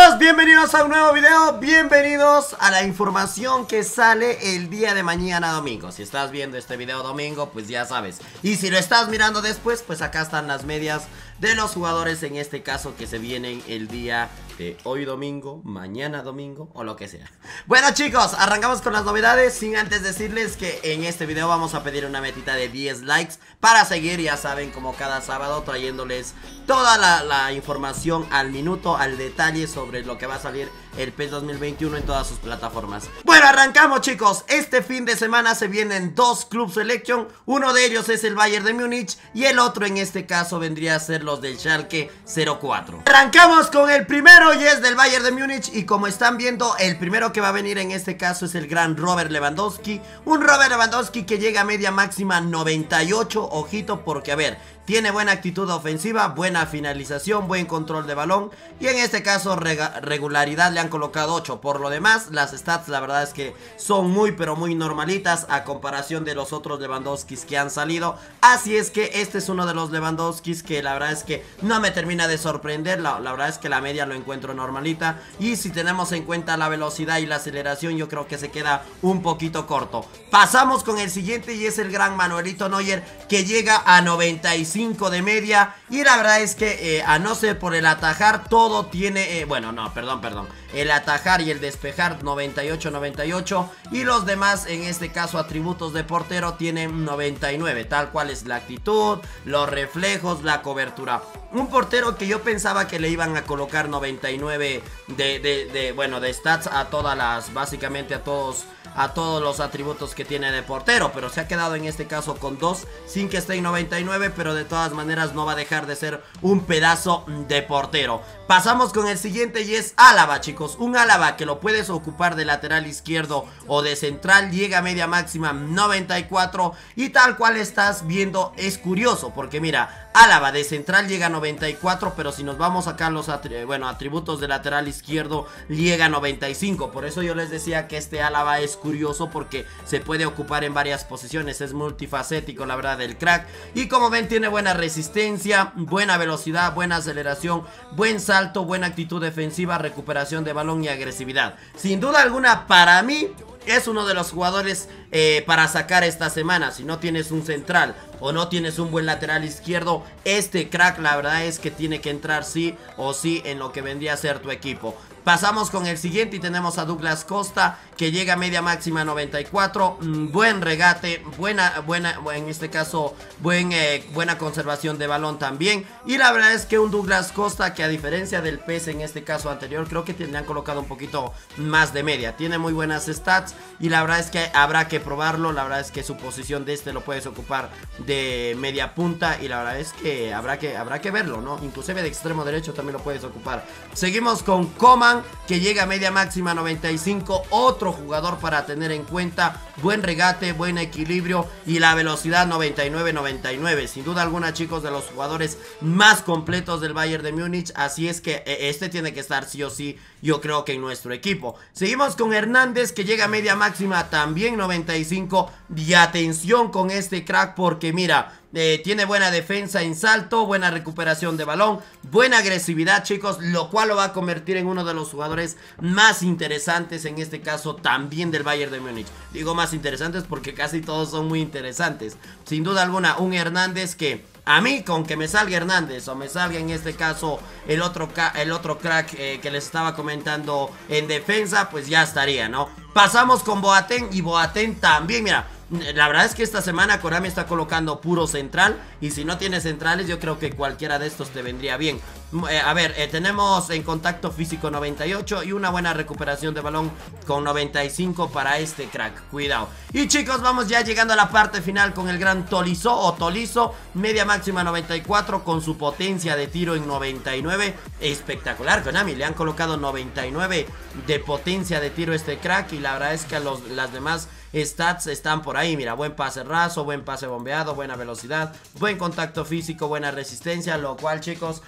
chicos, bienvenidos a un nuevo video, bienvenidos a la información que sale el día de mañana domingo. Si estás viendo este video domingo, pues ya sabes. Y si lo estás mirando después, pues acá están las medias de los jugadores en este caso que se vienen el día de hoy domingo, mañana domingo o lo que sea. Bueno chicos, arrancamos con las novedades sin antes decirles que en este video vamos a pedir una metita de 10 likes para seguir, ya saben, como cada sábado trayéndoles toda la información al minuto, al detalle sobre lo que va a salir el PES 2021 en todas sus plataformas. Bueno, arrancamos chicos. Este fin de semana se vienen dos Club Selection. Uno de ellos es el Bayern de Múnich y el otro en este caso vendría a ser los del Schalke 04. Arrancamos con el primero y es del Bayern de Múnich. Y como están viendo, el primero que va a venir en este caso es el gran Robert Lewandowski. Un Robert Lewandowski que llega a media máxima 98. Ojito porque a ver, tiene buena actitud ofensiva, buena finalización, buen control de balón. Y en este caso regularidad le han colocado 8. Por lo demás, las stats la verdad es que son muy pero muy normalitas a comparación de los otros Lewandowskis que han salido. Así es que este es uno de los Lewandowskis que la verdad es que no me termina de sorprender. La verdad es que la media lo encuentro normalita. Y si tenemos en cuenta la velocidad y la aceleración, yo creo que se queda un poquito corto. Pasamos con el siguiente y es el gran Manuelito Neuer, que llega a 95 de media. Y la verdad es que a no ser por el atajar, todo tiene bueno, no, perdón, el atajar y el despejar 98 y los demás, en este caso atributos de portero, tienen 99, tal cual es la actitud, los reflejos, la cobertura. Un portero que yo pensaba que le iban a colocar 99 de stats a todas las, básicamente a todos los atributos que tiene de portero, pero se ha quedado en este caso con 2 sin que esté en 99, pero de todas maneras no va a dejar de ser un pedazo de portero. Pasamos con el siguiente y es Álava, chicos. Un Álava que lo puedes ocupar de lateral izquierdo o de central, llega a media máxima 94 y tal cual estás viendo es curioso porque mira, Álava de central llega a 94, pero si nos vamos acá a los atributos de lateral izquierdo llega a 95. Por eso yo les decía que este Álava es curioso porque se puede ocupar en varias posiciones, es multifacético la verdad el crack. Y como ven tiene buena resistencia, buena velocidad, buena aceleración, buen salto, buena actitud defensiva, recuperación de balón y agresividad. Sin duda alguna para mí es uno de los jugadores para sacar esta semana. Si no tienes un central o no tienes un buen lateral izquierdo, este crack la verdad es que tiene que entrar sí o sí en lo que vendría a ser tu equipo. Pasamos con el siguiente y tenemos a Douglas Costa, que llega a media máxima 94. Buen regate, en este caso buena conservación de balón también. Y la verdad es que un Douglas Costa que a diferencia del PES en este caso anterior, creo que le han colocado un poquito más de media. Tiene muy buenas stats y la verdad es que habrá que probarlo. La verdad es que su posición de lo puedes ocupar de media punta y la verdad es que habrá que verlo, ¿no? Inclusive de extremo derecho también lo puedes ocupar. Seguimos con Coman, que llega a media máxima 95. Otro jugador para tener en cuenta. Buen regate, buen equilibrio y la velocidad 99. Sin duda alguna chicos, de los jugadores más completos del Bayern de Múnich. Así es que este tiene que estar sí o sí, yo creo que en nuestro equipo. Seguimos con Hernández, que llega a media máxima también 95. Y atención con este crack porque mira, tiene buena defensa en salto, buena recuperación de balón, buena agresividad chicos, lo cual lo va a convertir en uno de los jugadores más interesantes en este caso también del Bayern de Múnich. Digo más interesantes porque casi todos son muy interesantes. Sin duda alguna un Hernández que a mí con que me salga Hernández o me salga en este caso el otro crack que les estaba comentando en defensa, pues ya estaría, ¿no? Pasamos con Boateng y Boateng también, mira. La verdad es que esta semana Konami está colocando puro central. Y si no tienes centrales yo creo que cualquiera de estos te vendría bien. A ver, tenemos en contacto físico 98 y una buena recuperación de balón con 95 para este crack. Cuidado. Y chicos, vamos ya llegando a la parte final con el gran Tolisso o Tolisso. Media máxima 94 con su potencia de tiro en 99. Espectacular, Konami. Le han colocado 99 de potencia de tiro a este crack. Y la verdad es que a las demás stats están por ahí, mira, buen pase raso, buen pase bombeado, buena velocidad, buen contacto físico, buena resistencia, lo cual chicos tendremos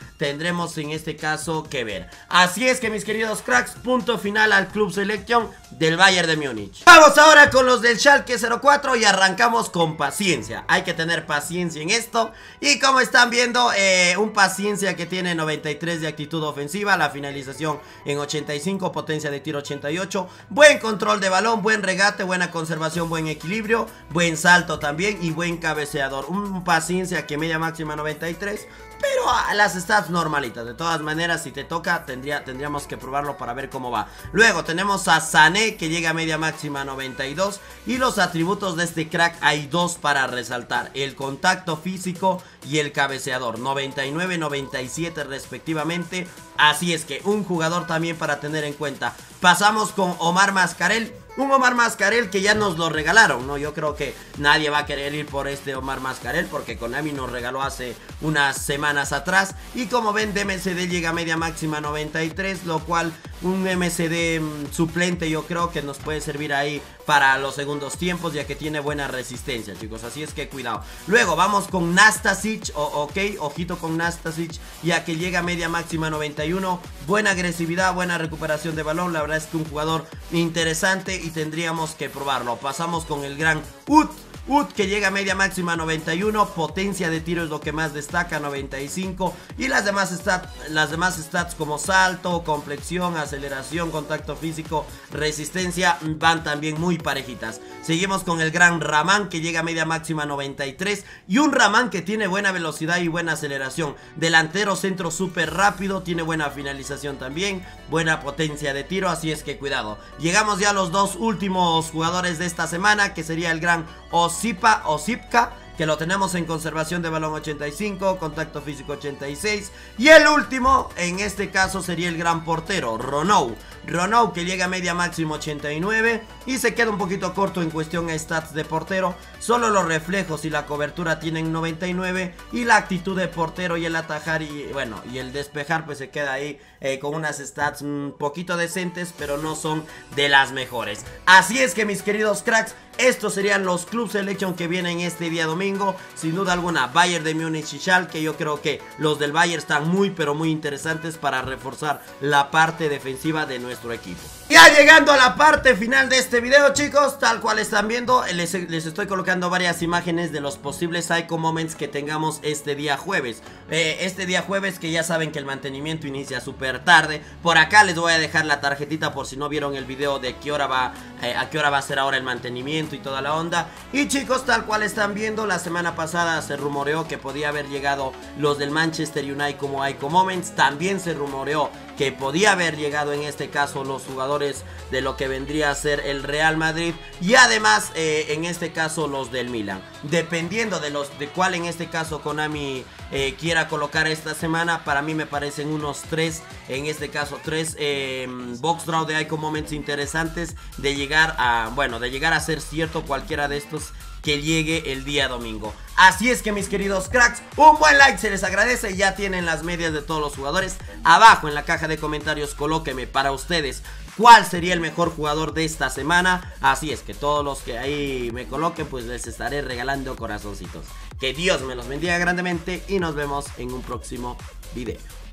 tendremos en este caso que ver. Así es que mis queridos cracks, punto final al Club Selection del Bayern de Múnich. Vamos ahora con los del Schalke 04 y arrancamos con paciencia. Hay que tener paciencia en esto. Y como están viendo, un paciencia que tiene 93 de actitud ofensiva, la finalización en 85, potencia de tiro 88, buen control de balón, buen regate, buena conservación, buen equilibrio, buen salto también y buen cabeceador. Un paciencia que media máxima 93, pero a las stats normalitas. De todas maneras, si te toca, tendríamos que probarlo para ver cómo va. Luego tenemos a Sané, que llega a media máxima 92. Y los atributos de este crack hay dos para resaltar: el contacto físico y el cabeceador, 99, 97 respectivamente. Así es que un jugador también para tener en cuenta. Pasamos con Omar Mascarell. Un Omar Mascarell que ya nos lo regalaron, ¿no? Yo creo que nadie va a querer ir por este Omar Mascarell, porque Konami nos regaló hace unas semanas atrás. Y como ven, de MSD llega a media máxima 93, lo cual un MSD suplente yo creo que nos puede servir ahí para los segundos tiempos, ya que tiene buena resistencia, chicos. Así es que cuidado. Luego vamos con Nastasic, ojito con Nastasic, ya que llega a media máxima 91. Buena agresividad, buena recuperación de balón. La verdad es que un jugador interesante y tendríamos que probarlo. Pasamos con el gran Ut, que llega a media máxima 91, potencia de tiro es lo que más destaca, 95, y las demás stats como salto, complexión, aceleración, contacto físico, resistencia van también muy parejitas. Seguimos con el gran Rahman, que llega a media máxima 93, y un Rahman que tiene buena velocidad y buena aceleración, delantero centro súper rápido, tiene buena finalización también, buena potencia de tiro, así es que cuidado. Llegamos ya a los dos últimos jugadores de esta semana, que sería el gran Osipka, que lo tenemos en conservación de balón 85, contacto físico 86. Y el último, en este caso, sería el gran portero, Ronou, que llega a media máximo 89 y se queda un poquito corto en cuestión a stats de portero. Solo los reflejos y la cobertura tienen 99 y la actitud de portero y el atajar y bueno, y el despejar pues se queda ahí con unas stats un poquito decentes, pero no son de las mejores. Así es que mis queridos cracks, estos serían los Club Selection que vienen este día domingo. Sin duda alguna, Bayern de Múnich y Schalke. Yo creo que los del Bayern están muy pero muy interesantes para reforzar la parte defensiva de nuestro equipo. Ya llegando a la parte final de este video, chicos, tal cual están viendo, les estoy colocando varias imágenes de los posibles Psycho Moments que tengamos este día jueves. Este día jueves, que ya saben que el mantenimiento inicia súper tarde. Por acá les voy a dejar la tarjetita por si no vieron el video de a qué hora va a ser ahora el mantenimiento y toda la onda. Y chicos, tal cual están viendo, la semana pasada se rumoreó que podía haber llegado los del Manchester United como Psycho Moments. También se rumoreó que podía haber llegado en este caso los jugadores de lo que vendría a ser el Real Madrid, y además en este caso los del Milan. Dependiendo de cuál en este caso Konami quiera colocar esta semana, para mí me parecen unos 3, en este caso 3 box draw de Psycho Moments interesantes de llegar a ser cierto cualquiera de estos que llegue el día domingo. Así es que mis queridos cracks, un buen like se les agradece. Ya tienen las medias de todos los jugadores. Abajo en la caja de comentarios colóqueme para ustedes cuál sería el mejor jugador de esta semana. Así es que todos los que ahí me coloquen, pues les estaré regalando corazoncitos. Que Dios me los bendiga grandemente y nos vemos en un próximo video.